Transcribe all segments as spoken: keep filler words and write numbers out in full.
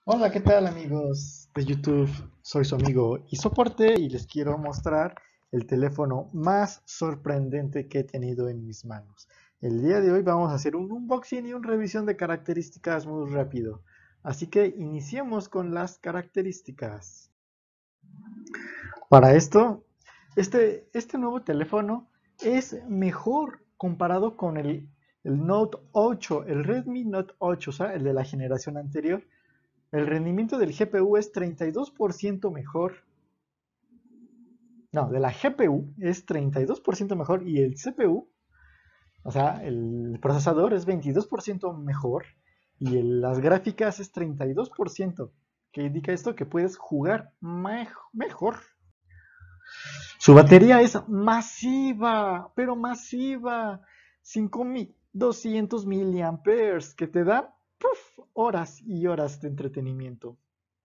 Hola, ¿qué tal amigos de YouTube? Soy su amigo y soporte y les quiero mostrar el teléfono más sorprendente que he tenido en mis manos. El día de hoy vamos a hacer un unboxing y una revisión de características muy rápido. Así que iniciemos con las características. Para esto, este, este nuevo teléfono es mejor comparado con el, el Note ocho, el Redmi Note ocho, o sea, el de la generación anterior. El rendimiento del G P U es treinta y dos por ciento mejor. No, de la G P U es treinta y dos por ciento mejor y el C P U, o sea, el procesador es veintidós por ciento mejor y el- las gráficas es treinta y dos por ciento. ¿Qué indica esto? Que puedes jugar mej- mejor. Su batería es masiva, pero masiva. cinco mil doscientos miliamperes que te da ¡puf! Horas y horas de entretenimiento.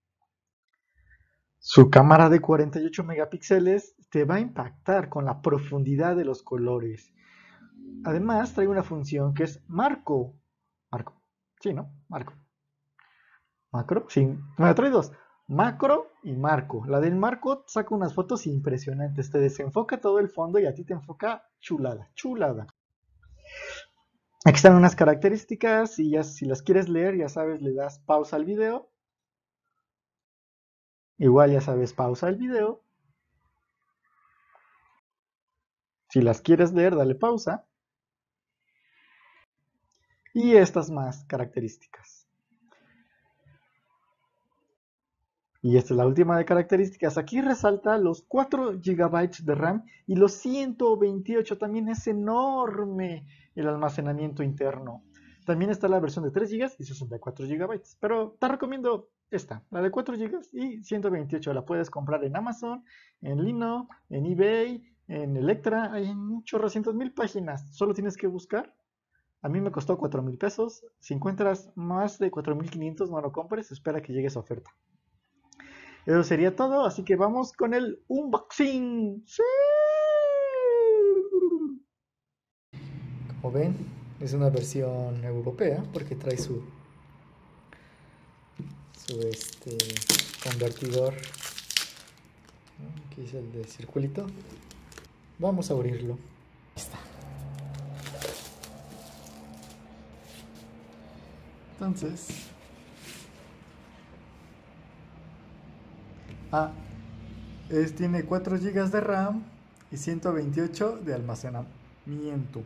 Su cámara de cuarenta y ocho megapíxeles te va a impactar con la profundidad de los colores. Además, trae una función que es marco. Marco. Sí, ¿no? Marco. Macro. Sí. Bueno, trae dos. Macro y marco. La del marco saca unas fotos impresionantes. Te desenfoca todo el fondo y a ti te enfoca chulada. Chulada. Aquí están unas características y ya si las quieres leer, ya sabes, le das pausa al video. Igual ya sabes, pausa el video. Si las quieres leer, dale pausa. Y estas más características. Y esta es la última de características. Aquí resalta los cuatro gigabytes de RAM y los ciento veintiocho. También es enorme el almacenamiento interno. También está la versión de tres gigas y sesenta y cuatro gigabytes. Pero te recomiendo esta, la de cuatro gigas y ciento veintiocho. La puedes comprar en Amazon, en Lino, en eBay, en Electra. Hay en chorrocientos mil páginas. Solo tienes que buscar. A mí me costó cuatro mil pesos. Si encuentras más de cuatro mil quinientos, no lo compres. Espera que llegue esa oferta. Eso sería todo, así que vamos con el unboxing. ¡Sí! Como ven, es una versión europea porque trae su, su este, convertidor. Aquí es el de circulito. Vamos a abrirlo. Ahí está. Entonces, ah, es, tiene cuatro gigas de RAM y ciento veintiocho de almacenamiento.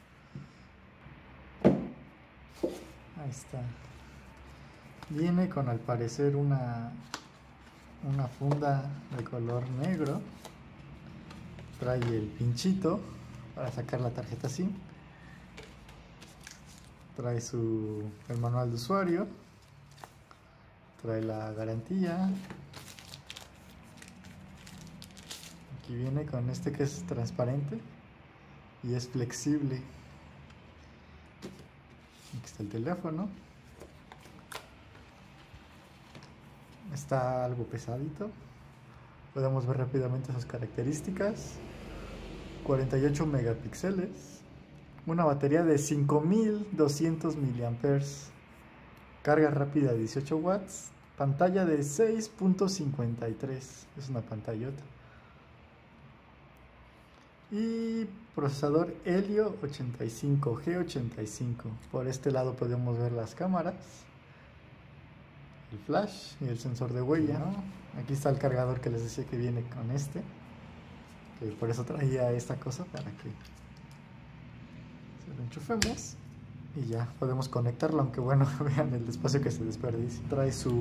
Ahí está. Viene con al parecer una, una funda de color negro. Trae el pinchito para sacar la tarjeta SIM. Trae su, el manual de usuario. Trae la garantía. Aquí viene con este que es transparente y es flexible. Aquí está el teléfono. Está algo pesadito. Podemos ver rápidamente sus características. cuarenta y ocho megapíxeles. Una batería de cinco mil doscientos miliamperes. Carga rápida de dieciocho watts. Pantalla de seis punto cincuenta y tres. Es una pantallota. Y procesador Helio ochenta y cinco, G ochenta y cinco. Por este lado podemos ver las cámaras, el flash y el sensor de huella, ¿no? Aquí está el cargador que les decía que viene con este, que por eso traía esta cosa para que se lo enchufemos y ya podemos conectarlo, aunque bueno, vean el espacio que se desperdicia. Trae su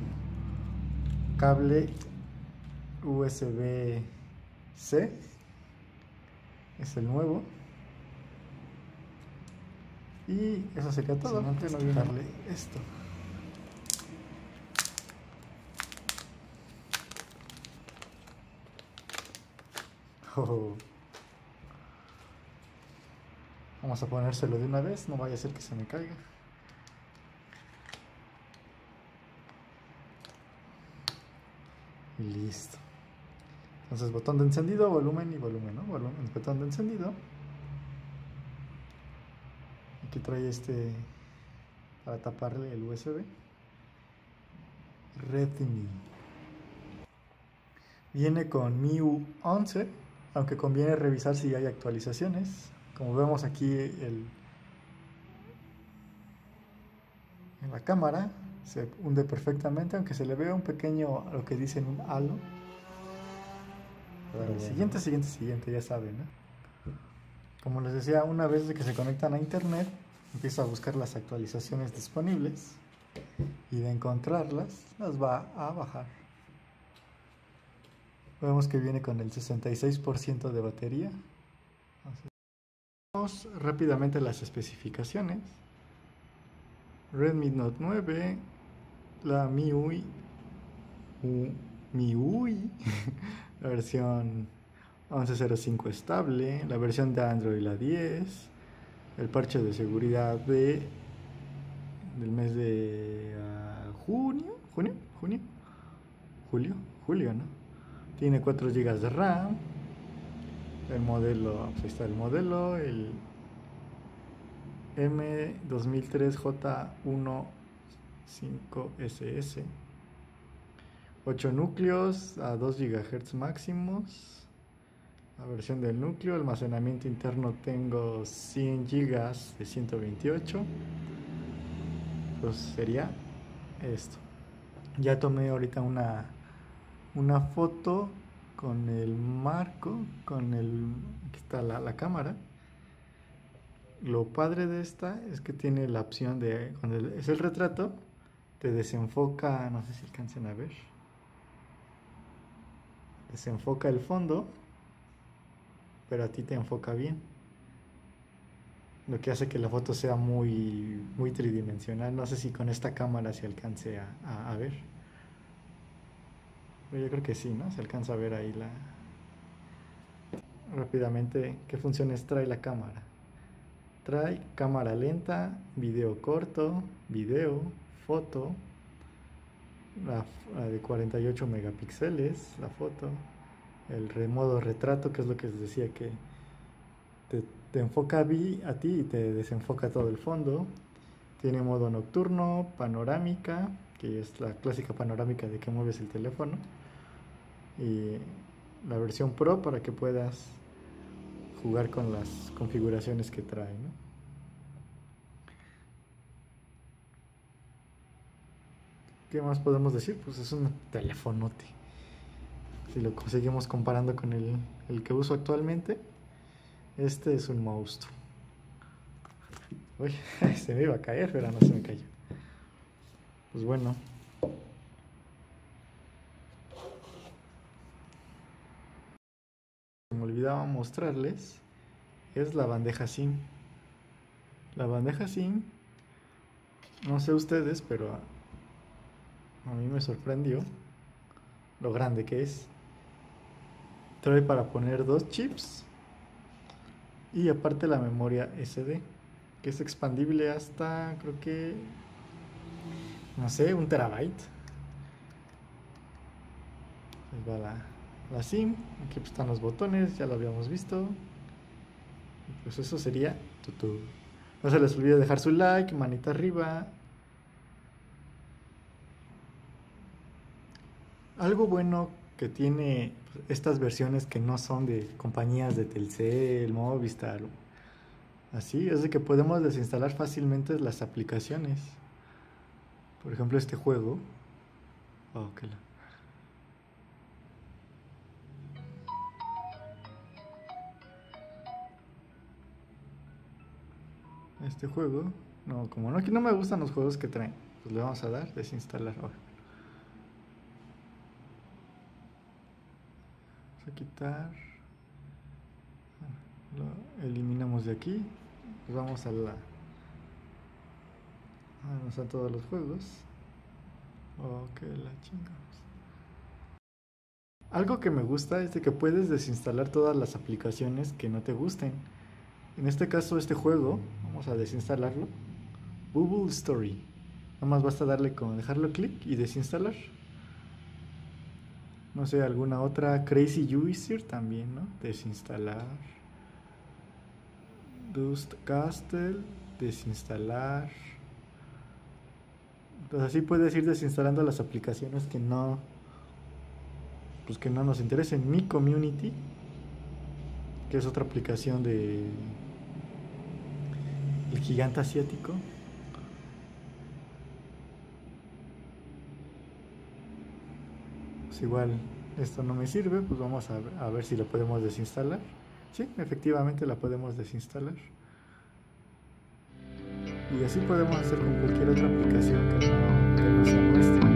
cable U S B C, es el nuevo. Y eso sería todo. No viene darle esto. Oh. Vamos a ponérselo de una vez, no vaya a ser que se me caiga. Y listo. Entonces botón de encendido, volumen y volumen, ¿no? Volumen, botón de encendido. Aquí trae este para taparle el U S B. Redmi. Viene con M I U once, aunque conviene revisar si hay actualizaciones. Como vemos aquí el, en la cámara, se hunde perfectamente, aunque se le vea un pequeño, lo que dicen, un halo. Vale, siguiente, siguiente, siguiente, ya saben, ¿no? Como les decía, una vez que se conectan a internet, empieza a buscar las actualizaciones disponibles y de encontrarlas, las va a bajar. Vemos que viene con el sesenta y seis por ciento de batería. Vamos rápidamente las especificaciones. Redmi Note nueve, la M I U I, M I U I, la versión once punto cero cinco estable, la versión de Android la diez, el parche de seguridad de del mes de uh, junio, junio, junio, julio, julio, ¿no? Tiene cuatro gigas de RAM. El modelo, pues ahí está el modelo, el M dos mil tres J quince S S. ocho núcleos a dos gigahertz máximos. La versión del núcleo, almacenamiento interno tengo cien gigas de ciento veintiocho. Pues sería esto. Ya tomé ahorita una, una foto con el marco, con el... aquí está la, la cámara. Lo padre de esta es que tiene la opción de, cuando es el retrato, te desenfoca, no sé si alcancen a ver, desenfoca el fondo, pero a ti te enfoca bien, lo que hace que la foto sea muy, muy tridimensional. No sé si con esta cámara se alcance a, a, a ver, pero yo creo que sí, ¿no? Se alcanza a ver ahí la... rápidamente, ¿qué funciones trae la cámara? Trae cámara lenta, video corto, video, foto, la, la de cuarenta y ocho megapíxeles, la foto, el modo retrato, que es lo que les decía, que te, te enfoca a ti y te desenfoca todo el fondo. Tiene modo nocturno, panorámica, que es la clásica panorámica de que mueves el teléfono, y la versión Pro para que puedas jugar con las configuraciones que trae, ¿no? ¿Qué más podemos decir? Pues es un telefonote. Si lo seguimos comparando con el, el que uso actualmente, este es un monstruo. Uy, se me iba a caer, pero no se me cayó. Pues bueno. Me olvidaba mostrarles, es la bandeja SIM. La bandeja SIM, no sé ustedes, pero a, a mí me sorprendió lo grande que es. Trae para poner dos chips y aparte la memoria S D, que es expandible hasta, creo que, no sé, un terabyte. Ahí va la, la SIM, aquí están los botones, ya lo habíamos visto. Pues eso sería tutú. No se les olvide dejar su like, manita arriba. Algo bueno que tiene estas versiones que no son de compañías de Telcel, Movistar, así, es de que podemos desinstalar fácilmente las aplicaciones. Por ejemplo, este juego. Oh, que la... Este juego, no, como no, no me gustan los juegos que traen, pues le vamos a dar desinstalar. Oh. Vamos a quitar, lo eliminamos de aquí, pues vamos a la, ah, nos dan todos los juegos. Ok, la chingamos. Algo que me gusta es de que puedes desinstalar todas las aplicaciones que no te gusten. En este caso, este juego, vamos a desinstalarlo. Bubble Story. Nada más basta darle con dejarlo clic y desinstalar. No sé, alguna otra. Crazy User también, ¿no? Desinstalar. Dust Castle. Desinstalar. Entonces así puedes ir desinstalando las aplicaciones que no, pues que no nos interesen. Mi Community, que es otra aplicación de el gigante asiático. Pues igual esto no me sirve, pues vamos a, a ver si lo podemos desinstalar. Sí, efectivamente la podemos desinstalar. Y así podemos hacer con cualquier otra aplicación que no, que no sea nuestra.